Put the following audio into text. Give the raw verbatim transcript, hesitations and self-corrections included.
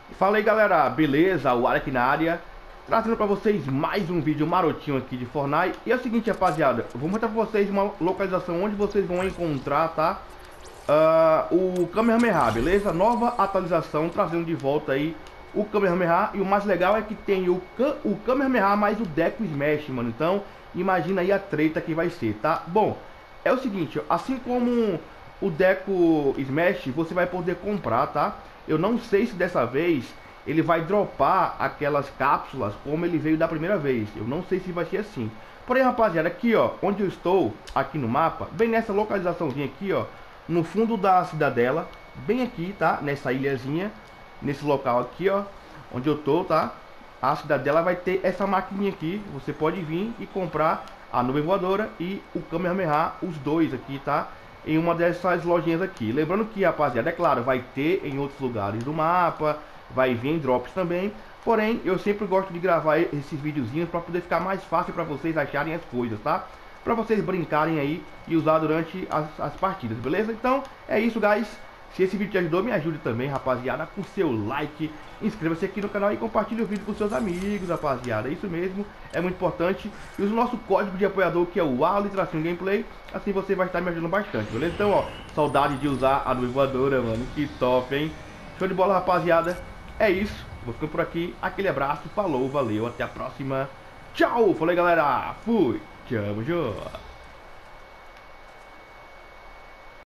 Fala aí galera, beleza? O Alec na área, trazendo pra vocês mais um vídeo marotinho aqui de Fortnite. E é o seguinte rapaziada, eu vou mostrar pra vocês uma localização onde vocês vão encontrar, tá? Uh, o Kamehameha, beleza? Nova atualização, trazendo de volta aí o Kamehameha. E o mais legal é que tem o, o Kamehameha mais o Deku Smash, mano. Então, imagina aí a treta que vai ser, tá? Bom, é o seguinte, assim como o Deku Smash, você vai poder comprar, tá? Eu não sei se dessa vez ele vai dropar aquelas cápsulas como ele veio da primeira vez. Eu não sei se vai ser assim. Porém, rapaziada, aqui ó, onde eu estou, aqui no mapa, bem nessa localizaçãozinha aqui ó, no fundo da cidadela, bem aqui, tá? Nessa ilhazinha, nesse local aqui ó, onde eu tô, tá? A cidadela vai ter essa maquininha aqui. Você pode vir e comprar a nuvem voadora e o Kamehameha, os dois aqui, tá? Em uma dessas lojinhas aqui. Lembrando que, rapaziada, é claro, vai ter em outros lugares do mapa, vai vir em drops também. Porém, eu sempre gosto de gravar esses videozinhos para poder ficar mais fácil para vocês acharem as coisas, tá? Para vocês brincarem aí e usar durante as, as partidas, beleza? Então, é isso, guys. Se esse vídeo te ajudou, me ajude também, rapaziada, com seu like. Inscreva-se aqui no canal e compartilhe o vídeo com seus amigos, rapaziada. Isso mesmo, é muito importante. E use o nosso código de apoiador, que é o Ali Tracinho Gameplay. Assim você vai estar me ajudando bastante, beleza? Então, ó, saudade de usar a nuvem voadora, mano. Que top, hein? Show de bola, rapaziada. É isso. Vou ficando por aqui. Aquele abraço. Falou, valeu. Até a próxima. Tchau. Falei, galera. Fui. Tchau, junto.